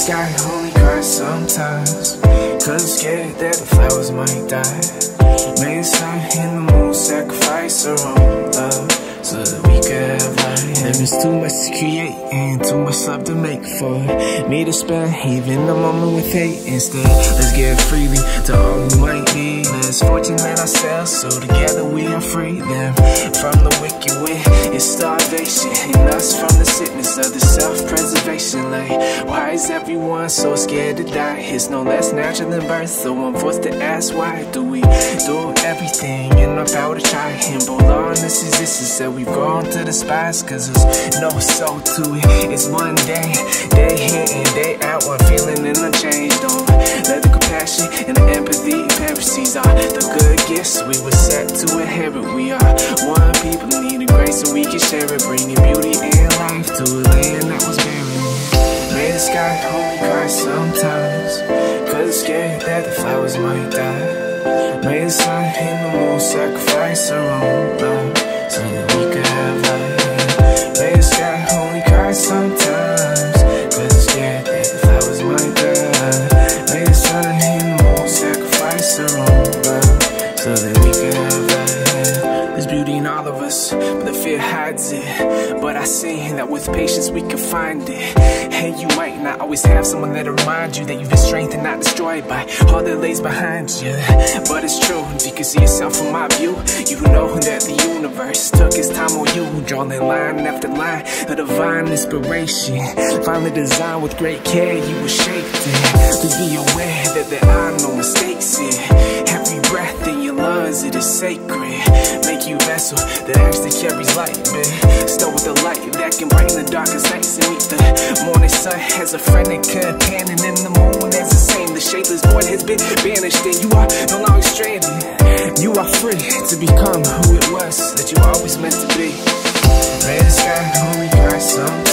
sky only cries sometimes, cause it's scared that the flowers might die. May the sun and the moon sacrifice our own love so that we could have life. There is too much to create and too much love to make for me to spend even a moment with hate instead. Let's give freely to all who might be less fortunate ourselves, so together we are free them from the wicked wind and starvation, and us from the sickness of the self-preservation. Like, why is everyone so scared to die? It's no less natural than birth, so I'm forced to ask, why do we do everything in our power to try and prolong this existence that we've grown to despise? Cause there's no soul to it, it's mundane, day in and day out, unfeeling and unchanged. Don't let the compassion and the empathy perish. These are the good gifts we were set to inherit. We are one people, need a grace so we can share it, bringing beauty and life to a land that was barren. May the sky only cry sometimes, cause it's scared that the flowers might die. May the sun and the moon sacrifice our own love so that we could have life. May the sky only cry sometimes, cause it's scared that the flowers might die. May the sun and the moon sacrifice our own love so that we could have life. There's beauty in all of us, but the fear hides it. But I see that with patience we can find it. And you might not always have someone that'll remind you that you've been strengthened, not destroyed by all that lays behind you. But it's true, if you can see yourself from my view, you know that the universe took its time on you, drawing line after line of divine inspiration, finally designed with great care. You were shaped to be aware that there are no mistakes here. Every breath in your lungs, it is sacred. Make you vessel that actually carries light, man. Start with the light that can brighten the darkest nights, and meet the morning sun as a friend and companion, and the moon as the same. The shapeless void has been banished, and you are no longer stranded. You are free to become who it was that you always meant to be. May the sky only cry sometimes.